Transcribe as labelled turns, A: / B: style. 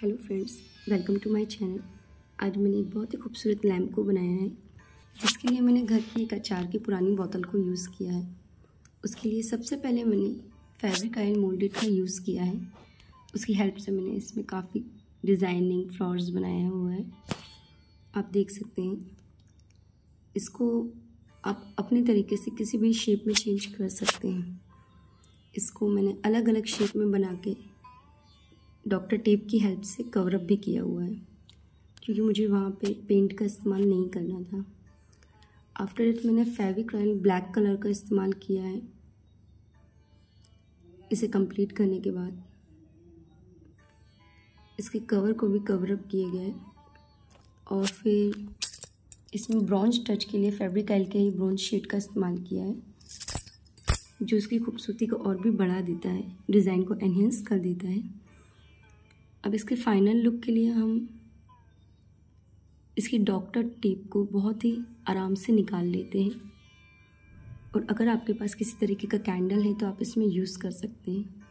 A: Hello friends, welcome to my channel. आज मैंने एक बहुत ही खूबसूरत लैम्प को बनाया है, जिसके लिए मैंने घर की एक अचार की पुरानी बोतल को यूज़ किया है। उसके लिए सबसे पहले मैंने फैब्रिक आयल मोल्डेड का यूज़ किया है। उसकी हेल्प से मैंने इसमें काफ़ी डिज़ाइनिंग फ्लावर्स बनाया हुआ है। आप देख सकते हैं, इसको आप अपने तरीके से किसी भी शेप में चेंज कर सकते हैं। इसको मैंने अलग अलग शेप में बना के डॉक्टर टेप की हेल्प से कवर अप भी किया हुआ है, क्योंकि मुझे वहाँ पे पेंट का इस्तेमाल नहीं करना था। आफ्टर इट मैंने फेविक्रॉल ब्लैक कलर का इस्तेमाल किया है। इसे कंप्लीट करने के बाद इसके कवर को भी कवर अप किए गए और फिर इसमें ब्रॉन्ज टच के लिए फैब्रिक ऑयल के ही ब्रॉन्ज शेड का इस्तेमाल किया है, जो इसकी खूबसूरती को और भी बढ़ा देता है, डिज़ाइन को एनहेंस कर देता है। अब इसके फाइनल लुक के लिए हम इसकी डॉक्टर टेप को बहुत ही आराम से निकाल लेते हैं, और अगर आपके पास किसी तरीके का कैंडल है तो आप इसमें यूज़ कर सकते हैं।